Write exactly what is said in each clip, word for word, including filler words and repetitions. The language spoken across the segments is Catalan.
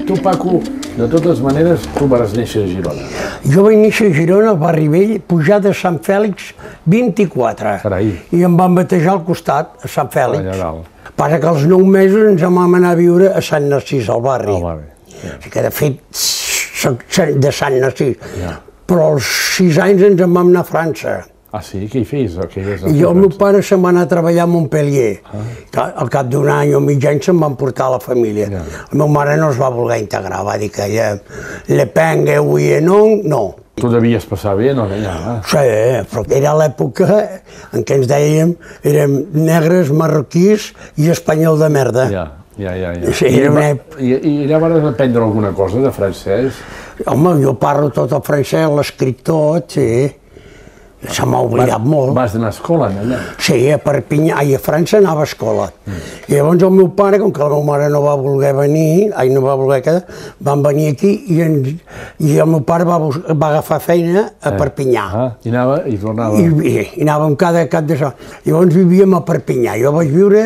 tu, Paco, de totes maneres, tu vas néixer a Girona. Jo vaig néixer a Girona, al barri vell, pujar de Sant Fèlix vint-i-quatre. Carai. I em van batejar al costat, a Sant Fèlix. Allà dalt. Passa que als nou mesos ens en vam anar a viure a Sant Narcís, al barri. Al barri. O sigui que, de fet, soc de Sant Narcís. Ja. Però als sis anys ens en vam anar a França. Ah, sí? Què hi feies? I jo, el meu pare se'n va anar a treballar a Montpellier. Al cap d'un any o mig any se'n van portar a la família. La meva mare no es va voler integrar, va dir que ella le pengue avui en on, no. Tu devies passar bé, no? Allà. Sí, però era l'època en què ens dèiem, érem negres, marroquís i espanyol de merda. Ja, ja, ja. ja. Sí, I, era una... I, I allà vas aprendre alguna cosa de francès? Home, jo parlo tot el francès, l'escric tot, sí. Se m'ha oblidat molt. Vas anar a escola allà? Sí, a Perpinyà, i a França anava a escola. Mm. I llavors el meu pare, com que la meva mare no va voler venir, ai, no va voler quedar, van venir aquí i, en, i el meu pare va, va agafar feina a eh. Perpinyà. Ah, i anava i tornava. I, i, i anàvem cada cap de setmana. Llavors vivíem a Perpinyà. Jo vaig viure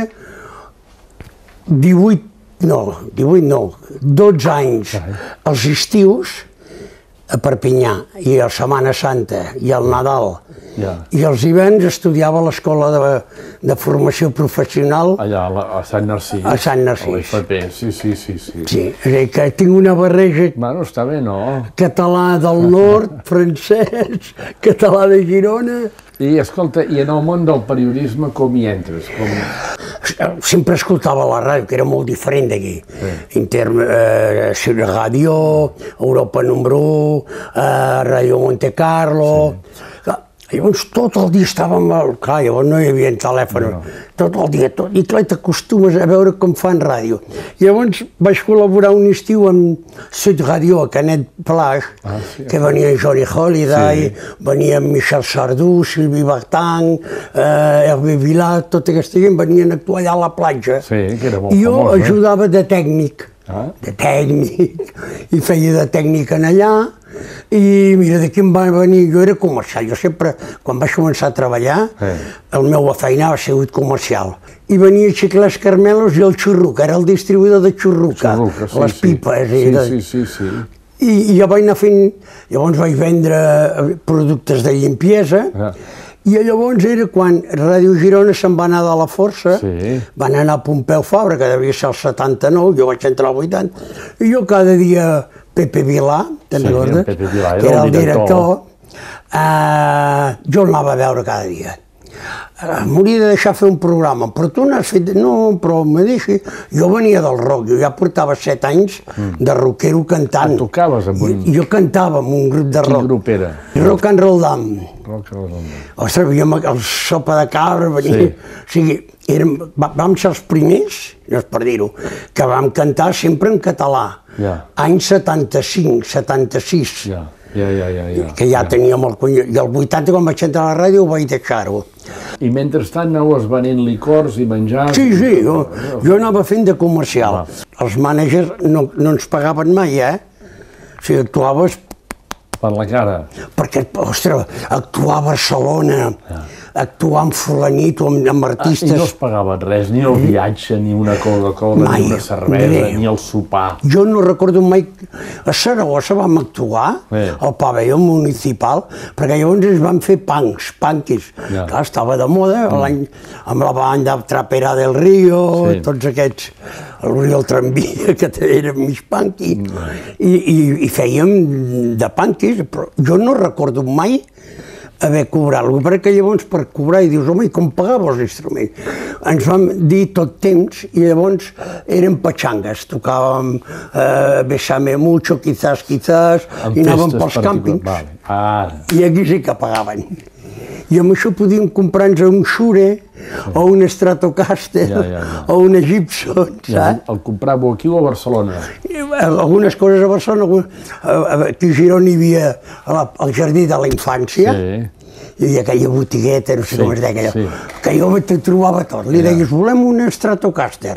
divuit, no, divuit no, dotze anys als estius a Perpinyà, i a Setmana Santa, i al Nadal. Ja. I els hiverns estudiava a l'escola de, de formació professional allà, a Sant Narcís. A Sant Narcís. A l'F P, sí, sí, sí. Sí, sí, és a dir, que tinc una barreja... Bueno, està bé, no? Català del nord, francès, català de Girona... I, escolta, i en el món del periodisme com hi entres? Com... Sempre escoltava la ràdio, que era molt diferent d'aquí. Sí. Inter, eh, Ràdio, Europa número u, eh, Ràdio Monte Carlo... Sí. Llavors tot el dia estàvem... Clar, llavors no hi havia telèfon. No. Tot el dia, tot. I clar, t'acostumes a veure com fan ràdio. Llavors vaig col·laborar un estiu amb Sud Radio, a Canet Plage, ah, sí, que venia Johnny Holiday, sí. Venia Michel Sardou, Sylvie Vartan, eh, Hervé Vilar, tota aquesta gent venien a actuar allà a la platja. Sí, que era molt I jo famós, ajudava eh? de tècnic. Ah? De tècnic. I feia de tècnic en allà. I mira, d'aquí em va venir, jo era comercial, jo sempre, quan vaig començar a treballar, eh. el meu feina ha sigut comercial. I venia Xiclets Carmelos i el Xurruca, era el distribuïdor de Xurruca, Xurruca sí, les pipes. Sí, i de... sí, sí, sí. I, I jo vaig anar fent, llavors vaig vendre productes de limpiesa, eh. I llavors era quan Ràdio Girona se'n va anar de la força, sí. Van anar a Pompeu Fabra, que devia ser el setanta-nou, jo vaig entrar al vuitanta, i jo cada dia Pepe Vilà, te'n sí, recordes? Pepe Vilà, era que era el director. director, eh, jo el anava a veure cada dia. M'hauria de deixar fer un programa, però tu n'has fet... No, però me deixi... Jo venia del rock, jo ja portava set anys de rockero cantant. Ah, tocaves amb un... Jo cantava amb un grup de rock. Quin grup era? Rock and Roll Dam. Rock and Roll Dam. Ostres, veiem el Sopa de Cabra, venia... Sí. O sigui, érem, vam ser els primers, no és per dir-ho, que vam cantar sempre en català. Ja. Any setanta-cinc, setanta-sis. Ja. Ja, ja, ja, ja. Que ja, ja. Teníem el cony... I el vuitanta, quan vaig entrar a la ràdio, ho vaig deixar-ho. I mentrestant anaves venent licors i menjar... Sí, sí, jo, jo anava fent de comercial. Ah. Els mànagers no, no ens pagaven mai, eh? O sigui, actuaves... Per la cara. Perquè, ostres, actuar a Barcelona... Ja. Actuar amb fulanit o amb, amb artistes... Ah, i no es pagava res, ni el viatge, ni una Coca-Cola, ni una cervesa, bé. Ni el sopar. Jo no recordo mai... A Saragossa vam actuar, bé. Al pavelló municipal, perquè llavors ens van fer punks, punkis. Ja. Clar, estava de moda, mm. amb la banda Trapera del Río, sí. Tots aquests... L'Oriol Tramvia, que era mig punky, mm. i, i, i fèiem de punkis, però jo no recordo mai haver cobrat alguna cosa, perquè llavors per cobrar i dius, home, i com pagava els instruments? Ens vam dir tot temps i llavors érem patxangues, tocàvem eh, Bésame mucho, quizás, quizás, i anàvem pels càmpings, vale. Ah. I aquí sí que pagaven. I amb això podíem comprar-nos un Shure, sí. O un Stratocaster, ja, ja, ja. O una Gibson, saps? Ja, el compràveu aquí o a Barcelona? I, algunes coses a Barcelona, aquí a Girona hi havia el Jardí de la Infància, sí. Hi havia aquella botigueta, no sé sí, com es deia aquella, sí. Que jo trobava tot. Li ja. Deies, volem un Stratocaster,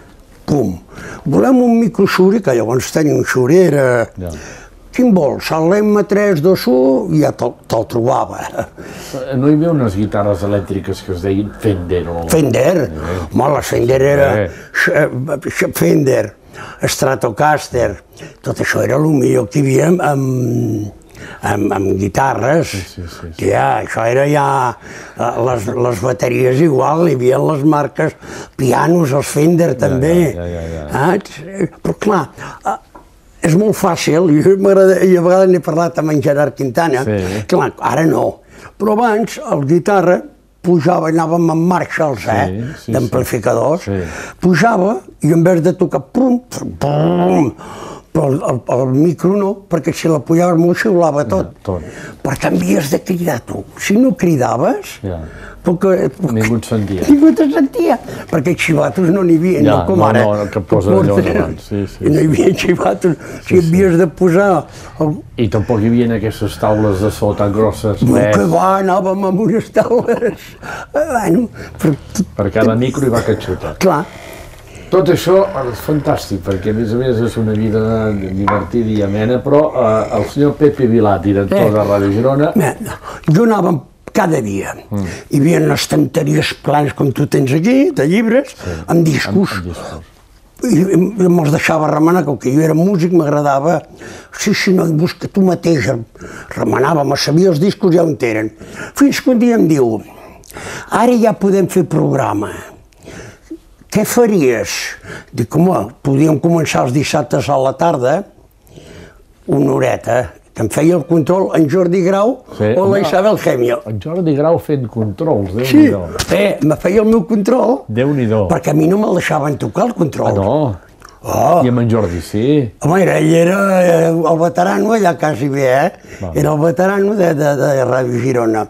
pum. Volem un micro Shure, que llavors tenia un Shure, era... Ja. Quin vols? L'M tres dos u, ja te'l trobava. No hi havia unes guitarres elèctriques que es deien Fender? O... Fender? Home, la Fender era... Fender. Stratocaster, tot això era el millor que hi havia amb, amb, amb guitarres. Sí, sí, sí, sí. Ja, això era ja... Les, les bateries igual, hi havia les marques, pianos, els Fender també. Ja, ja, ja, ja. Ah, però clar, és molt fàcil, i a vegades n'he parlat amb en Gerard Quintana, sí. Clar, ara no, però abans el guitarra pujava, anàvem amb Marshalls, eh, sí, sí, d'amplificadors, sí. Pujava i en vez de tocar pum, pum, però el, el, el micro no, perquè si la pujaves molt xiulava tot. Ja, tot. Per tant, havies de cridar tu. Si no cridaves, ja. Perquè, ningú et sentia. Ningú et sentia, perquè xivatos no n'hi havia, ja, no com no, ara. No, no, que posa allò davant, sí, sí. No hi havia xivatos, sí, si havies sí. De posar... El... I tampoc hi havia aquestes taules de so tan grosses. No, que va, anàvem amb unes taules. Bueno, per... per cada micro hi va catxuta. Clar. Tot això és fantàstic, perquè a més a més és una vida divertida i amena, però eh, el senyor Pepe Vilà, director eh, de Ràdio Girona... Jo anàvem cada dia. Mm. Hi havia estanteries plans com tu tens aquí, de llibres, sí. Amb discos. Amb, amb discos. I, i me'ls deixava remenar, com que jo era músic, m'agradava... Sí, sí, no, busca tu mateix. Remenava, me sabia els discos ja on eren. Fins que un dia em diu, ara ja podem fer programa. Què faries? Dic, home, podíem començar els dissabtes a la tarda, una horeta, que em feia el control en Jordi Grau sí, o la Isabel Gemio. En Jordi Grau fent controls, Déu-n'hi-do. Sí, eh, me feia el meu control, Déu-n'hi-do. Perquè a mi no me'l deixaven tocar el control. Ah, no? Oh. I amb en Jordi sí? Home, ell era el veterano allà quasi bé, eh? Va. Era el veterano de, de, de Ràdio Girona.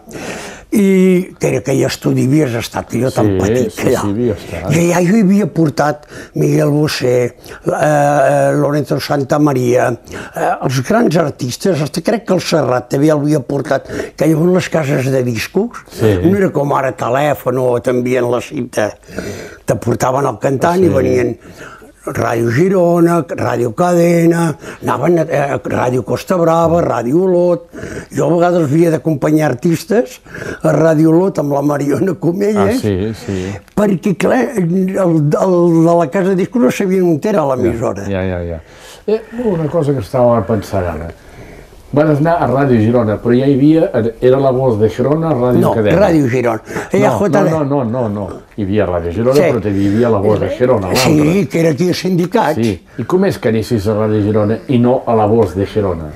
I que era aquell estudi, havies estat, jo tan sí, petit sí, allà. Sí, havia estat. I allà jo hi havia portat Miguel Bosé, eh, Lorenzo Santamaria, eh, els grans artistes, hasta crec que el Serrat també el havia portat, que hi havia les cases de discos, sí. No era com ara telèfon o t'envien la cita, te portaven el cantant sí. I venien Ràdio Girona, Ràdio Cadena, anaven a Ràdio Costa Brava, Ràdio Olot. Jo a vegades havia d'acompanyar artistes a Ràdio Olot amb la Mariona Comelles, ah, sí, sí. Perquè, clar, el, el de la casa de discos no sabien on era l'emissora. Ja, ja, ja. Eh, una cosa que estava pensant ara. Van anar a Ràdio Girona, però ja hi havia, era la Voz de Girona, Ràdio no, Cadena. No, Ràdio Girona. No, no, no, no, no, hi havia Ràdio Girona, sí. Però hi havia la Voz de Girona, l'altra. Sí, que era aquí a sindicats. Sí, i com és que anessis a Ràdio Girona i no a la Voz de Girona?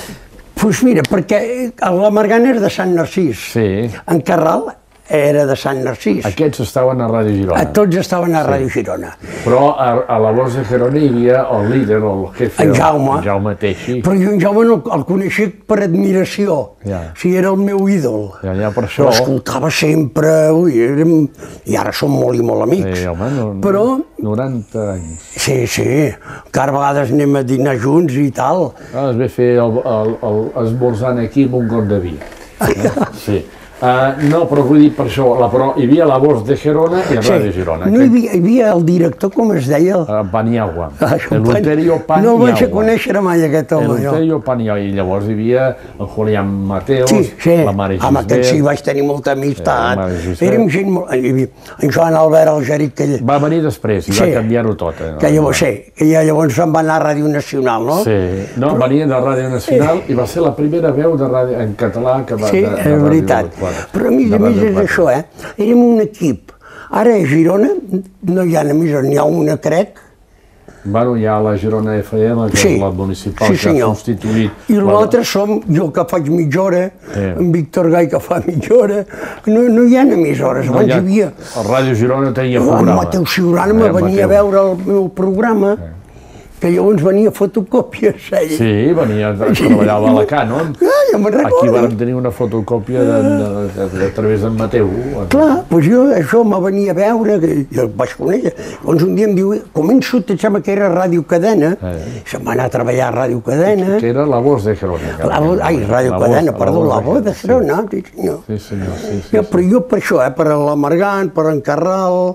Doncs mira, perquè la Margana era de Sant Narcís. Sí. En Carral era de Sant Narcís. Aquests estaven a Ràdio Girona. A tots estaven a Ràdio Girona. Però a, a la Voz de Girona hi havia el líder, el jefe, en Jaume. En Jaume Teixi. Però jo en Jaume no, el coneixia per admiració. Ja. O sigui, era el meu ídol. Ja, ja, per això... L'escoltava sempre, ui, érem... I ara som molt i molt amics. Sí, home, no, però... noranta anys. Sí, sí, encara a vegades anem a dinar junts i tal. Ah, es ve fer el, el, el esmorzant aquí amb un got de vi. Eh? Sí. Uh, no, però vull dir per això, la, però hi havia la Voz de Girona i la Ràdio sí. Girona. No hi havia, hi havia el director, com es deia? El... Uh, Paniagua. Ah, Eleuterio Paniagua. No el vaig conèixer mai, aquest home. Eleuterio Paniagua. I llavors hi havia el Julián Mateos, sí, sí. La Mare Gisbert. Amb aquest sí vaig tenir molta amistat. Eh, Érem gent molt... En Joan Albert Algeric, que... Va venir després i sí. Va canviar-ho tot. Eh? Que llavors, sí, que ja llavors se'n va anar a Ràdio Nacional, no? Sí, no, però... venia de Ràdio Nacional sí. I va ser la primera veu de ràdio, en català que va... Sí, de, de és veritat. Però a mi, a mi és això, eh? Érem un equip. Ara a Girona no hi ha emissores, n'hi ha una, crec. Bueno, hi ha la Girona F M, que sí. És la municipal, sí, que ha substituït... I l'altre som jo, que faig mitja hora, sí. En Víctor Gai, que fa mitja hora. No, no hi ha emissores, abans no hi, ha... hi havia... El Ràdio Girona tenia programa. El Mateu Ciurana me venia a veure el meu programa. Sí. Que llavors venia fotocòpies, ell. Sí, venia, treballava a la Canon. Ah, ja me'n recordo. Aquí vàrem tenir una fotocòpia de, de, de, de, a través d'en Mateu. Clar, doncs jo això me venia a veure, i el vaig conèixer. Llavors un dia em diu, començo, et sembla que era Ràdio Cadena, eh. Se'm va anar a treballar a Ràdio Cadena. Que era la Voz de Girona. La voz, ai, Ràdio la Cadena, voz, perdó, la Voz de Girona, sí senyor. Sí senyor, sí, sí, ja, però jo per això, eh, per l'Amargant, per en Carral,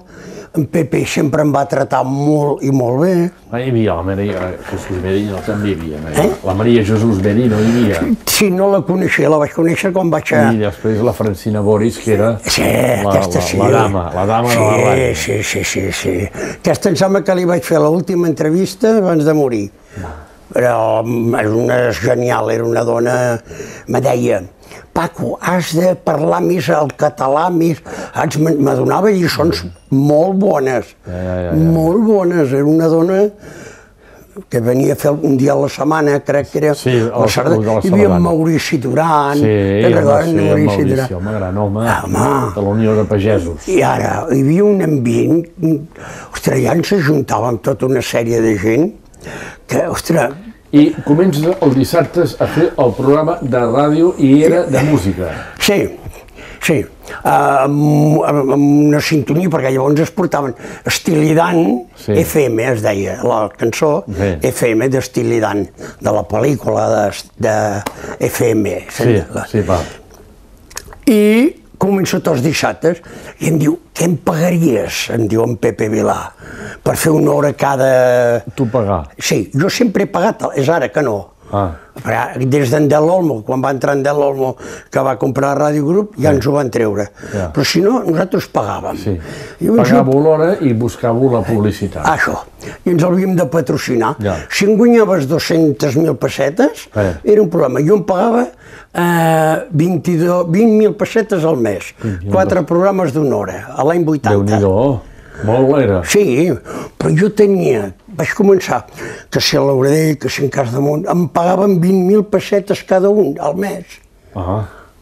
en Pepe sempre em va tractar molt i molt bé. Ah, hi havia la Maria Jesús Merino, també hi havia. Eh? La Maria Jesús Merino hi havia. Sí, no la coneixia, la vaig conèixer quan vaig a... I després la Francina Boris, que era sí, la, aquesta la, sí. la dama, la dama sí, de la ràdio. Sí, sí, sí, sí. Aquesta em sembla que li vaig fer l'última entrevista abans de morir. Però és una genial, era una dona, me deia, Paco, has de parlar més el català, més... M'adonava lliçons molt bones, ja, ja, ja, ja. molt bones. Era una dona que venia a fer un dia a la setmana, crec que era sí, el, la Sardana. el, el Hi havia en Maurici Duran. Sí, home, sí, Maurici, Maurici, home, gran home, home, de la Unió de Pagesos. I ara, hi havia un ambient, ostres, ja ens ajuntàvem tota una sèrie de gent que, ostres... I comences els dissabtes a fer el programa de ràdio i era de música. Sí, sí, uh, amb, amb una sintonia, perquè llavors es portaven Estilidan, sí. F M es deia, la cançó, sí. F M d'Estilidan, de la pel·lícula de, de F M. Sí, sí, va. I començo tots els dissabtes i em diu, què em pagaries, em diu en Pepe Vilà, per fer una hora cada... Tu pagar? Sí, jo sempre he pagat, és ara que no. Ah. Des d'en Del Olmo, quan va entrar en Del Olmo, que va comprar Ràdio Grup, ja sí. ens ho van treure. Ja. Però si no, nosaltres pagàvem. Sí. Pagàveu l'hora i buscàveu la publicitat. Això. I ens l'havíem de patrocinar. Ja. Si en guanyaves dos-centes mil pessetes, eh. era un problema. Jo em pagava eh, vint mil pessetes al mes. Quatre programes d'una hora, a l'any vuitanta. Déu-n'hi-do. Molt era. Sí, però jo tenia, vaig començar, que si a l'Auradell, que si en Casdamunt, em pagaven vint mil pessetes cada un al mes. Ah.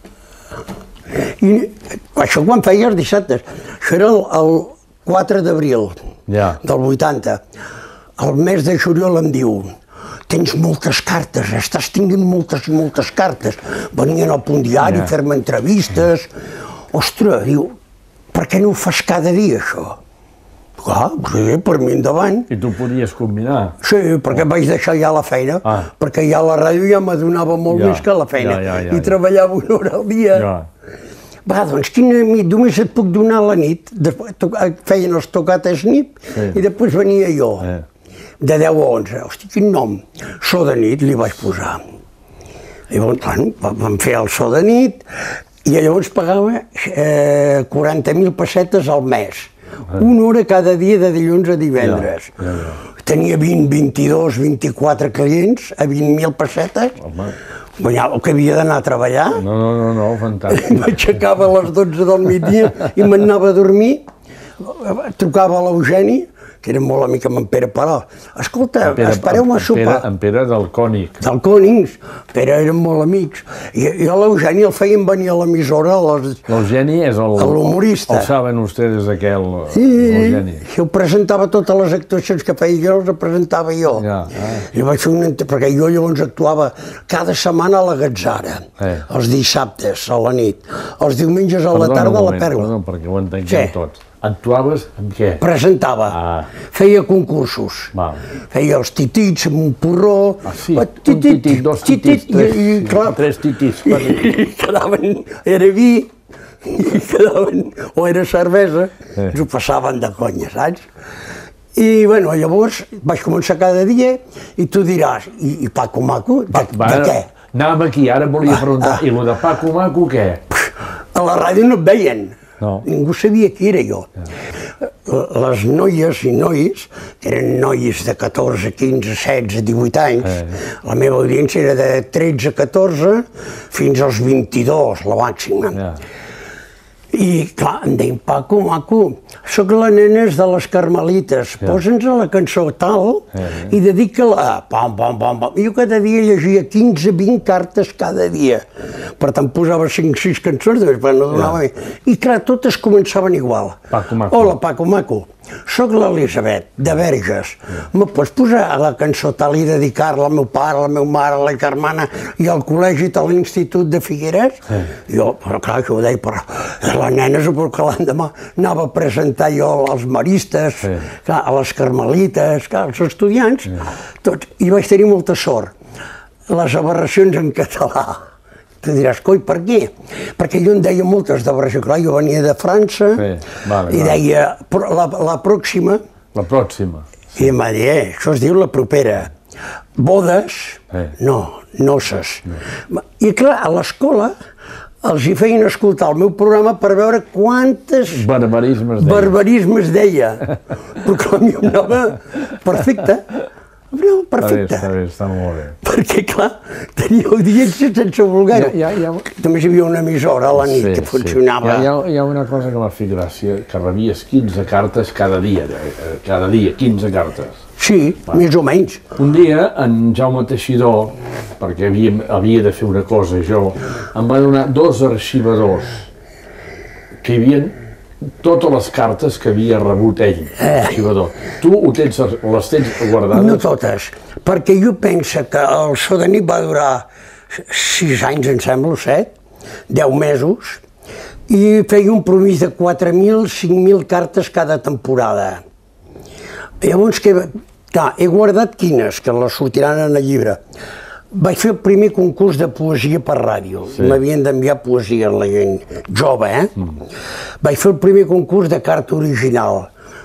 I això quan feia els dissabtes, això era el, el quatre d'abril ja. del vuitanta. El mes de juliol em diu, tens moltes cartes, estàs tinguent moltes, moltes cartes. Venien al Punt Diari a fer-me entrevistes. Ostres, diu, per què no ho fas cada dia, això? Clar, sí, per mi endavant. I tu podies combinar? Sí, perquè oh. vaig deixar ja la feina, ah. perquè ja la ràdio ja m'adonava molt ja. més que la feina, ja, ja, ja, i ja. treballava una hora al dia. Ja. Va, doncs quina nit, només et puc donar la nit, després, feien els tocates nit, sí. i després venia jo, eh. de deu a onze. Hosti, quin nom? So de nit li vaig posar. Llavors, bueno, vam fer el so de nit, i llavors pagava eh, quaranta mil pessetes al mes. Una hora cada dia de dilluns a divendres. Ja, ja, ja. Tenia vint, vint-i-dos, vint-i-quatre clients a vint mil pessetes. Guanyava el que havia d'anar a treballar. No, no, no, no, fantàstic. M'aixecava a les dotze del migdia i m'anava a dormir. Trucava a l'Eugeni, que era molt amic amb en Pere Paró. Escolta, espereu-me a sopar. En Pere del Cònic. Del Cònics. Pere eren molt amics. I, i a l'Eugeni el feien venir a l'emissora. L'Eugeni és l'humorista. El saben ustedes aquell, sí, l'Eugeni. Jo presentava totes les actuacions que feia jo, les presentava jo. Ja, ah. I vaig fer una, perquè jo llavors actuava cada setmana a la Gatzara, eh. els dissabtes a la nit, els diumenges a la tarda a la Pèrgola. Perdó, perquè ho entenguem sí. tots. Actuaves amb què? Presentava, ah. feia concursos, Val. feia els titits amb un porró, ah, sí. titit, un titit, dos titits, titit, tres, i, clar, tres titits. I, i quedaven, era vi, i quedaven, o era cervesa, eh. ens ho passaven de conya, saps? I bueno, llavors vaig començar cada dia i tu diràs, i, i Paco Maco, de, va, va, de què? Anàvem aquí, ara em volia preguntar, ah. i lo de Paco Maco què? A la ràdio no et veien. No. Ningú sabia qui era jo. Ja. Les noies i nois, que eren nois de catorze, quinze, setze, divuit anys, eh. la meva audiència era de tretze a catorze fins als vint-i-dos, la màxima. Ja. I clar, em deien, Paco, Maco, soc la nena de les Carmelites, ja. posa'ns a la cançó tal eh. i dedica-la. Pam, pam, pam, pam. I jo cada dia llegia quinze, vint cartes cada dia. Per tant, posava cinc, sis cançons, després no donava ja. bé. I clar, totes començaven igual. Paco Maco. Hola, Paco Maco. Soc l'Elisabet, de Verges. Me pots posar a la cançó tal i dedicar-la al meu pare, a la meva mare, a la germana i al col·legi de l'Institut de Figueres? Sí. Jo, però clar, jo ho deia, però la nena suposo que l'endemà anava a presentar jo als maristes, sí. clar, a les carmelites, clar, als estudiants, sí. tots. I vaig tenir molta sort. Les aberracions en català, Tu diràs, coi, per què? Perquè jo en deia moltes de barreja, clar, jo venia de França i deia, la, la pròxima... La pròxima. I em va dir, eh, això es diu la propera. Bodes, no, noces. I clar, a l'escola els hi feien escoltar el meu programa per veure quantes barbarismes deia. Barbarismes deia. Però clar, a mi em anava perfecte. No, perfecte. Està bé, està molt bé. Perquè, clar, tenia audiència sense voler-ho. Només hi havia una emissora a la nit que funcionava. Hi ha una cosa que m'ha fet gràcia, que rebies quinze cartes cada dia, cada dia, quinze cartes. Sí, més o menys. Un dia, en Jaume Teixidor, perquè havia de fer una cosa jo, em va donar dos arxivadors que hi havia totes les cartes que havia rebut ell, l'arxivador. Tu tens, les tens guardades? No totes, perquè jo penso que el So de nit va durar sis anys, em sembla, o set, deu mesos, i feia un promís de quatre mil, cinc mil cartes cada temporada. Llavors, que, clar, he guardat quines, que les sortiran en el llibre. Vaig fer el primer concurs de poesia per ràdio. M'havien d'enviar poesia a la gent jove, eh? Vaig fer el primer concurs de carta original.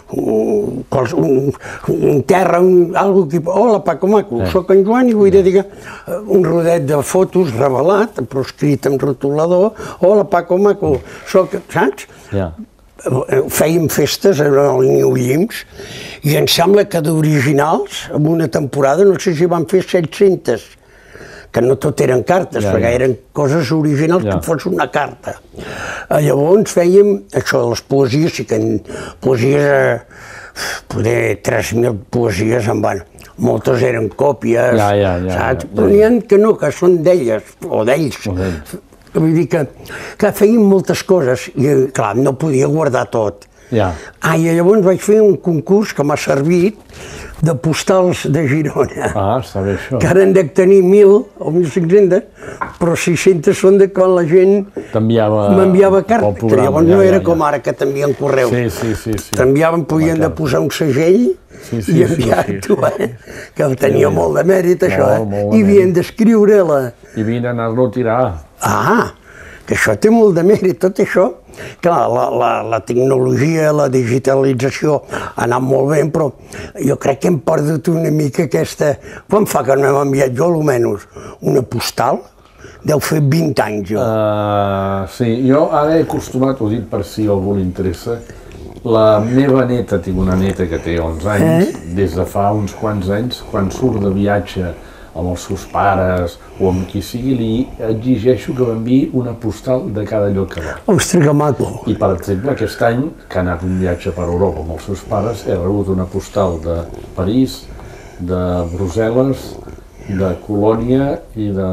Un terra, algo que... Hola, Paco Maco, soc en Joan i vull dedicar un rodet de fotos revelat, però escrit amb rotulador. Hola, Paco Maco, soc... Saps? Fèiem festes al Niu Llims i em sembla que d'originals, en una temporada, no sé si van fer set-centes, que no tot eren cartes, perquè eren coses originals que fos una carta. Llavors fèiem això de les poesies, sí que poesies, poder tres mil poesies en van. Moltes eren còpies, saps? Però n'hi ha que no, que són d'elles, o d'ells. Vull dir que, que feien moltes coses i, clar, no podia guardar tot. Ah, i llavors vaig fer un concurs que m'ha servit de postals de Girona. Ah, està bé això. Que ara en dec tenir mil o mil cinc-centes, però sis-centes són de quan la gent m'enviava cartes. Llavors no era com ara que t'envien correu. Sí, sí, sí. T'enviaven, podien de posar un segell i enviar-t'ho, que el tenia molt de mèrit, això, eh? I havien d'escriure-la. I havien d'anar-lo a tirar. Ah, que això té molt de mèrit, tot això. Clar, la tecnologia, la digitalització ha anat molt bé, però jo crec que hem perdut una mica aquesta... Quan fa que no hem enviat jo, almenys, una postal? Deu fer vint anys, jo. Sí, jo ara he acostumat, ho dic per si a algú li interessa, la meva neta, tinc una neta que té onze anys, des de fa uns quants anys, quan surt de viatge amb els seus pares o amb qui sigui, li exigeixo que m'enviï una postal de cada lloc que va. Ostres, que maco! I, per exemple, aquest any, que ha anat un viatge per Europa amb els seus pares, he rebut una postal de París, de Brussel·les, de Colònia i de,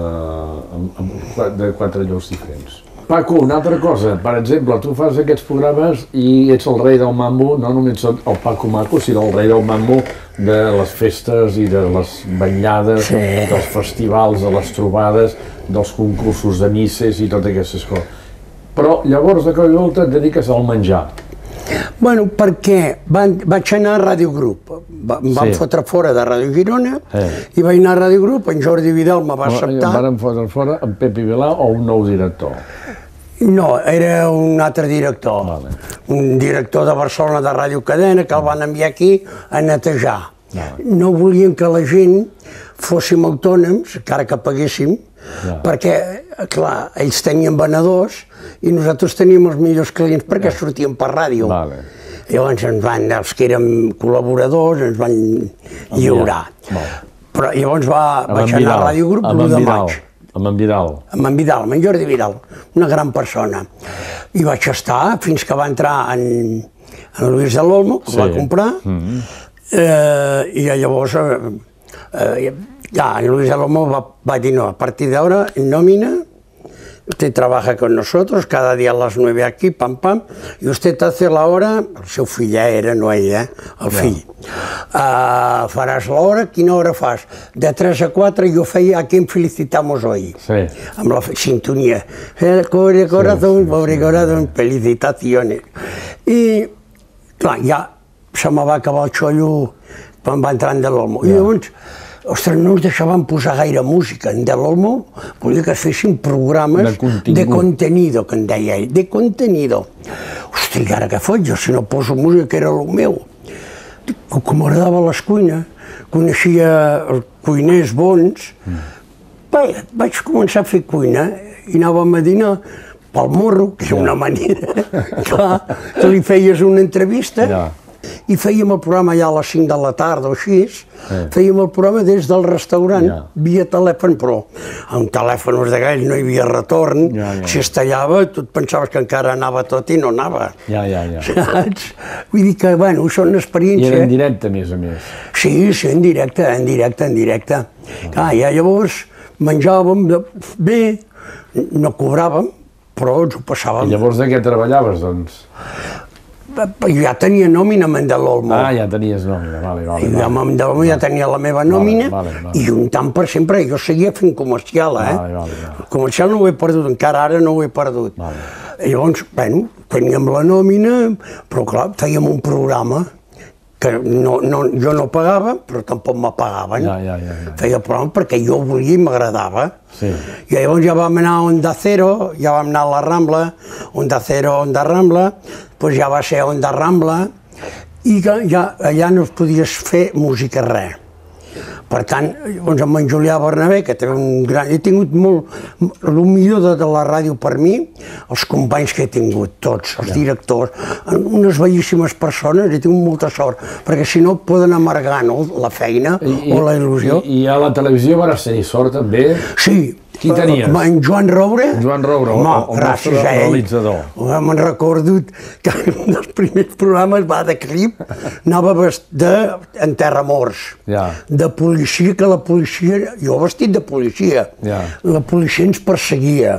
de quatre llocs diferents. Paco, una altra cosa, per exemple, tu fas aquests programes i ets el rei del mambo, no només el Paco Maco, sinó el rei del mambo de les festes i de les ballades, dels festivals, de les trobades, dels concursos de misses i totes aquestes coses. Però llavors de cop i volta et dediques al menjar. Bueno, perquè vaig anar a Ràdio Grup, em van fotre fora de Ràdio Girona i vaig anar a Ràdio Grup, en Jordi Vidal me va acceptar. Em van fotre fora en Pepi Vilà o un nou director? No, era un altre director, un director de Barcelona de Ràdio Cadena que el van enviar aquí a netejar. No volien que la gent fóssim autònoms, encara que paguéssim, perquè, clar, ells tenien venedors i nosaltres teníem els millors clients perquè sortíem per ràdio. Llavors ens van, els que érem col·laboradors, ens van lliurar. Però llavors vaig anar a Ràdio Grup l'u de maig. Amb en Vidal. Amb en Vidal, amb en Jordi Vidal, una gran persona. I vaig estar fins que va entrar en Luis de l'Olmo, que ho va comprar, i llavors en Luis de l'Olmo va dir, no, a partir de ahora, nòmina, usted trabaja con nosotros, cada día a las nueve aquí, pam, pam, i usted hace la hora, el seu fill ja era, no ell, eh, el fill. Faràs l'hora, quina hora fas? De tres a quatre jo feia a quien felicitamos hoy, amb la sintonia. Pobre corazón, pobre corazón, felicitaciones. I, clar, ja se me va acabar el xollo quan va entrar en de l'Olmo. I llavors ostres, no ens deixaven posar gaire música. En De l'Olmo volia que es fessin programes de contenido, que en deia ell, de contenido. Hosti, ara què faig? Jo si no poso música, que era el meu. Com m'agradava les cuines, coneixia els cuiners bons, vaig començar a fer cuina i anàvem a dinar pel morro, que era una manera, clar, que li feies una entrevista, i fèiem el programa ja a les cinc de la tarda o així, fèiem el programa des del restaurant, via telèfon, però amb telèfons d'aquells no hi havia retorn, si es tallava tu et pensaves que encara anava tot i no anava. Ja, ja, ja. Saps? Vull dir que, bueno, són experiències... I era en directe, a més a més. Sí, sí, en directe, en directe, en directe. Clar, ja llavors menjàvem bé, no cobràvem, però ens ho passàvem. I llavors de què treballaves, doncs? Ja tenia nòmina amb en De l'Olmo. Ah, ja tenies nòmina, vale, vale. I amb en De l'Olmo ja tenia la meva nòmina i un tant per sempre. Jo seguia fent comercial, eh? Vale, vale. El comercial no ho he perdut, encara ara no ho he perdut. Llavors, bueno, teníem la nòmina, però clar, fèiem un programa que no, no, jo no pagava, però tampoc me pagaven. Ja, ja, ja, ja. Feia programa perquè jo volia i m'agradava. Sí. I llavors ja vam anar a Onda Cero, ja vam anar a la Rambla, Onda Cero, Onda Rambla, doncs ja va ser a Onda Rambla, i ja, allà no es podies fer música res. Per tant, doncs amb en Julià Bernabé, que té un gran... He tingut molt... El millor de, de la ràdio per mi, els companys que he tingut, tots, els directors, unes bellíssimes persones, he tingut molta sort, perquè si no poden amargar, no?, la feina I, o la il·lusió. I, I a la televisió vas tenir sort, també? Sí. Qui tenies? En Joan Roure. En Joan Roure, home, el nostre realitzador. Me'n recordo que un dels primers programes va de clip, anava vestit de en Terramors, de policia, que la policia, jo vestit de policia, la policia ens perseguia.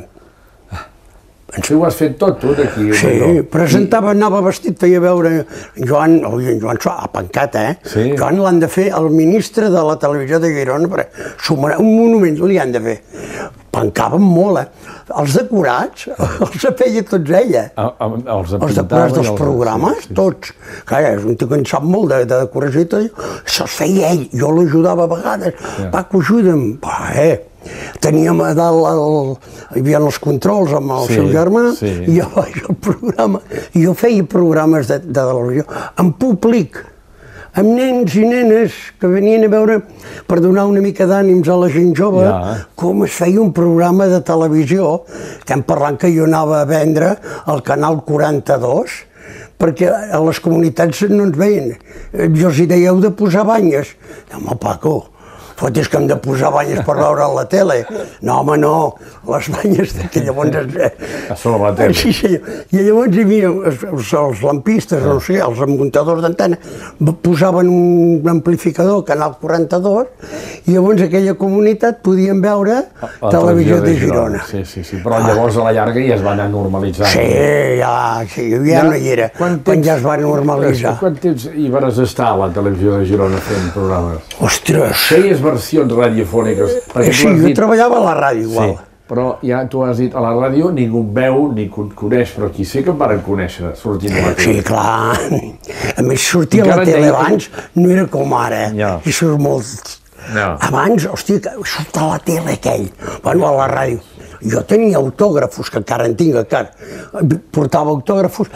Tu ho has fet tot, tu, d'aquí? Sí, presentava, anava vestit, feia veure Joan, oi, en Joan a Pancat, eh? Joan l'han de fer el ministre de la televisió de Girona, un monument li han de fer. Pancàvem molt, eh? Els decorats, els feia tots ella. Els decorats dels programes, tots. Clar, és un tio que en sap molt de decoració i tot, això els feia ell, jo l'ajudava a vegades. Paco, ajuda'm. Eh, teníem a dalt, hi havia els controls amb el seu germà, i jo vaig al programa, i jo feia programes de televisió en públic, amb nens i nenes que venien a veure, per donar una mica d'ànims a la gent jove, com es feia un programa de televisió. Estem parlant que jo anava a vendre al canal quaranta-dos, perquè a les comunitats no ens veien. Jo els deia, heu de posar banyes. Home, Paco, fotis que hem de posar banyes per veure a la tele. No, home, no, les banyes que llavors... A sobre la tele. Sí, sí, i llavors hi havia els lampistes, no sé, els muntadors d'antena, posaven un amplificador, Canal quaranta-dos, i llavors aquella comunitat podien veure televisió de Girona. Sí, sí, sí, però llavors a la llarga ja es va anar normalitzant. Sí, ja, sí, ja no hi era, quan ja es va normalitzar. Quant temps hi vas estar a la televisió de Girona fent programes? Ostres! Feies versions radiofòniques. Sí, jo treballava a la ràdio igual. Però ja tu has dit, a la ràdio ningú veu ni coneix, però qui sé que em varen conèixer sortint a la tele. Sí, clar. A més, sortir a la tele abans no era com ara. I surt molt... Abans, hòstia, surt a la tele aquell, bueno, a la ràdio. Jo tenia autògrafos, que encara en tinc, encara. Portava autògrafos.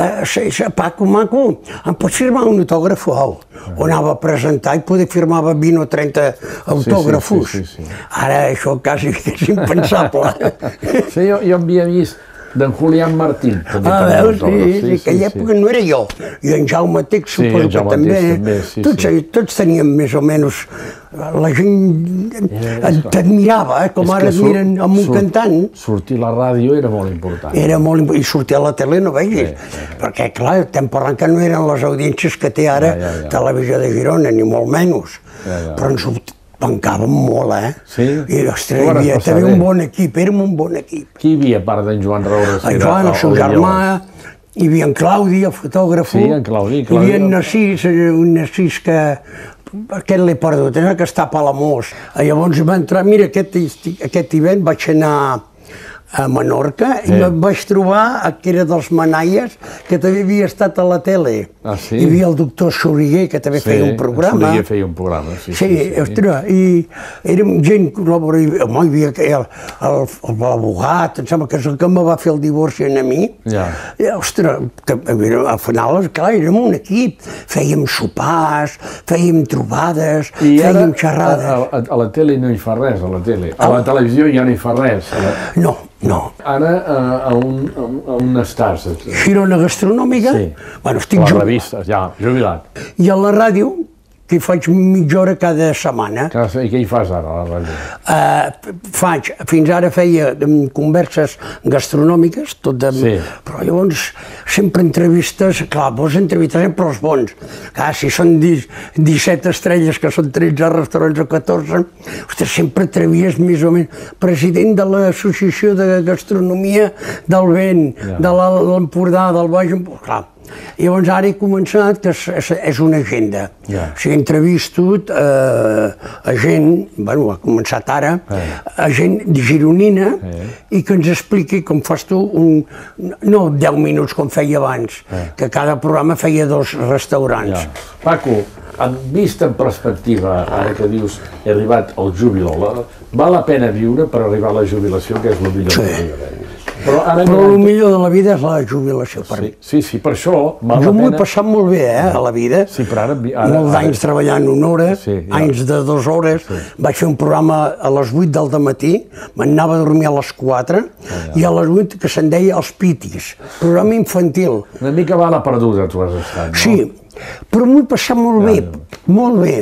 Paco, maco, em pots firmar un autògraf? O anava a presentar i poder firmava vint o trenta autògrafos. Ara això quasi és impensable. Sí, jo havia vist d'en Julián Martín. Ah, veus, sí, en aquella època no era jo. I en Jaume Tex suposo que també. Tots teníem més o menys... La gent t'admirava, com ara admiren amb un cantant. Sortir a la ràdio era molt important. Era molt important. I sortir a la tele no vegis. Perquè, clar, estem parlant que no eren les audiències que té ara Televisió de Girona, ni molt menys. Però ens pancàvem molt, eh? Sí? I, ostres, hi havia també un bon equip, érem un bon equip. Qui hi havia, a part d'en Joan Roure? En Joan, el seu germà, hi havia en Claudi, el fotògrafo. Sí, en Claudi. Hi havia en Narcís, un Narcís que... Aquest l'he perdut, és el que està a Palamós. Llavors va entrar, mira, aquest hivern vaig anar a Menorca, i em vaig trobar que era dels Manaies, que també havia estat a la tele. Ah, sí? Hi havia el doctor Soriguer, que també feia un programa. Sí, Soriguer feia un programa, sí. Sí, ostres, i érem gent col·laborativa. Home, hi havia l'abogat, em sembla que és el que em va fer el divorci a mi. Ja. Ostres, al final, clar, érem un equip. Fèiem sopars, fèiem trobades, fèiem xerrades. A, a la tele no hi fa res, a la tele. A la televisió ja no hi fa res. No, no. Ara a on, a on estàs? Girona Gastronòmica. Sí. Bueno, estic a les revistes, ja, jubilat. I a la ràdio, que hi faig mitja hora cada setmana. I què hi fas ara, a la ràdio? Uh, faig, fins ara feia converses gastronòmiques, tot de... Sí. Però llavors sempre entrevistes, clar, vols entrevistar sempre els bons. Clar, si són disset estrelles, que són tretze restaurants o catorze, ostres, sempre entrevies més o menys president de l'Associació de Gastronomia del Vent, yeah. de l'Empordà, del Baix Empordà, clar. Llavors ara he començat, que és, és una agenda. Yeah. O sigui, he entrevistat eh, a gent, bueno, ha començat ara, eh. a gent gironina, eh. i que ens expliqui com fas tu, un, no deu minuts com feia abans, eh. que cada programa feia dos restaurants. Yeah. Paco, vist en perspectiva, ara que dius he arribat al júbilo, val la pena viure per arribar a la jubilació, que és el millor sí. de la vida. Però, ara Però el millor de la vida és la jubilació, per mi. Sí, sí, per això val jo la m'ho pena... he passat molt bé, eh, a la vida. Sí, però ara... ara Molts d'anys treballant una hora, sí, ja. anys de dues hores. Sí. Vaig fer un programa a les vuit del matí, m'anava a dormir a les quatre, ah, ja. i a les vuit que se'n deia Els Pitis, programa infantil. Una mica bala perduda tu has estat, no? Sí, però m'ho he passat molt bé, ja. molt bé.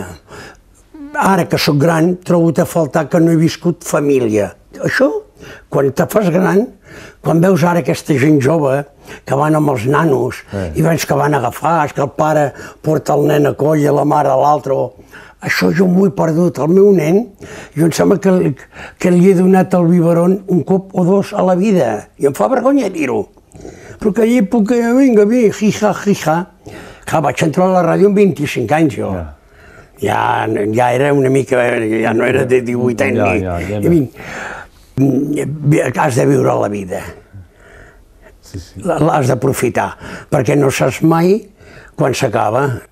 Ara que sóc gran, trobo a faltar que no he viscut família. Això, quan te fas gran, quan veus ara aquesta gent jove que van amb els nanos eh. i veus que van agafar, que el pare porta el nen a coll i la mare a l'altre, això jo m'ho he perdut. El meu nen, jo em sembla que, que li he donat el biberon un cop o dos a la vida, i em fa vergonya dir-ho. Però aquella època, vinga, bé, jija, jija. Clar, vaig entrar a la ràdio amb vint-i-cinc anys, jo. Ja. Ja, ja era una mica, ja no era de divuit anys. Ja, ja, ja, ja. Has de viure la vida, sí, sí. L'has d'aprofitar, perquè no saps mai quan s'acaba.